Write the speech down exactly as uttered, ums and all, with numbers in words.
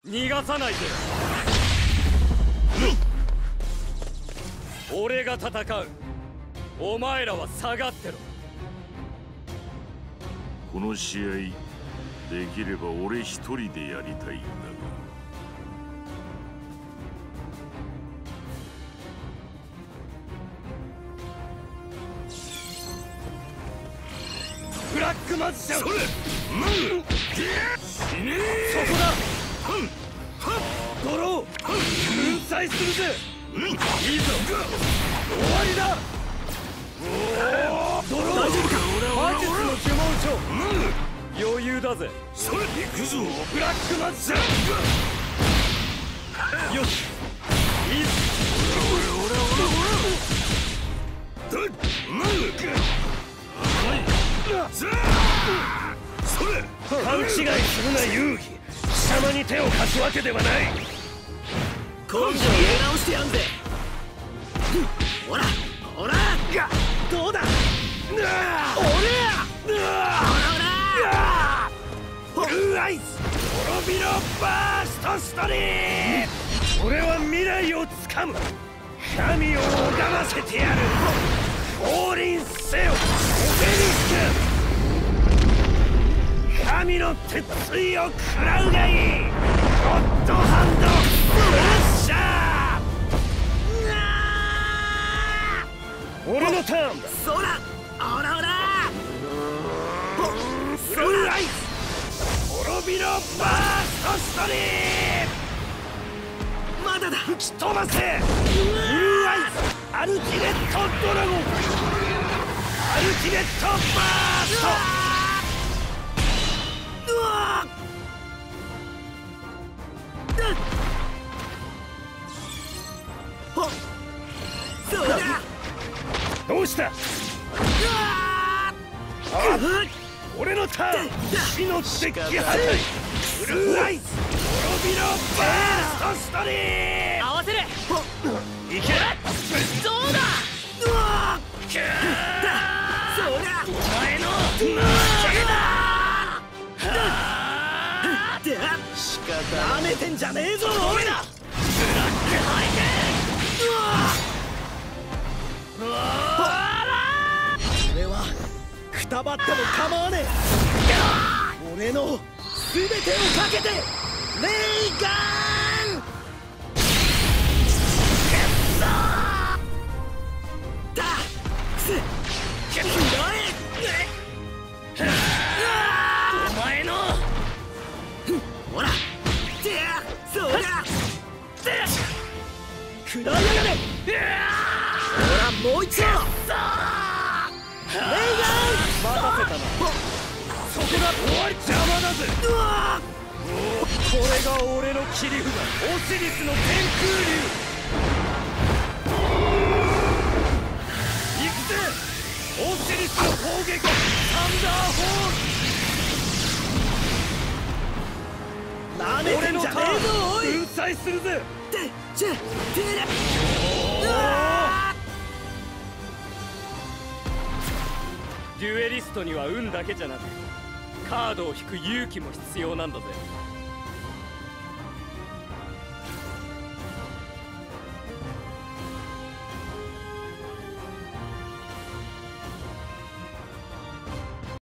逃がさないで。俺が戦う。お前らは下がってろ。 この試合できれば俺一人でやりたいんだが。 ブラックマジシャン。それ、うん、そこだ。ドロー粉砕するぜ。いいぞ、終わりだ。ドロー大丈夫か。魔術の呪文書、余裕だぜ。 それ行くぞ。 ブラックマジシャン。よし、いいぞ。 俺俺俺俺それ勘違いするな遊戯。貴様に手を貸すわけではない。 今度は出直してやんぜ。ほらほら、どうだ。おりゃほらほら、ブルーアイズ滅びろバーストストリーム。 俺は未来をつかむ。神を拝ませてやる。降臨せよオベリスク。神の鉄槌を食らうがいい。ゴッドハンドフラッシャー。俺のターンだ。 そらほらほら、 ブルーアイズ滅びろバーストストリーム。 まだだ。 吹き飛ばせ。ブルーアイズアルティメットドラゴン。アルティメットバースト。 うわっ、そうだ。 どうした。俺のターン。死のデッキ破壊。ブルーアイズ滅びろバーストストリーム。 合わせる。 いけ。 どうだ。うわっ、そうだ。 お前の負けだ。 仕方なめてんじゃねえぞ。おめだ。ブラックハイテン。うわ俺はくたばっても構わねえ。俺の全てをかけてレイガン。だくせひどい。 お前のほら、てや、そうだ。くらいやがれ。ほら、もう一度。レイガン。 待たせたな。そこだ。終わり。邪魔だぜ。 うわこれが俺の切り札、オシリスの天空竜。行くぜオシリスの攻撃。サンダーホール。 なめてんじゃねえぞ。おい、 粉砕するぜ。 てちゃてれ。 デュエリストには運だけじゃなくカードを引く勇気も必要なんだぜ。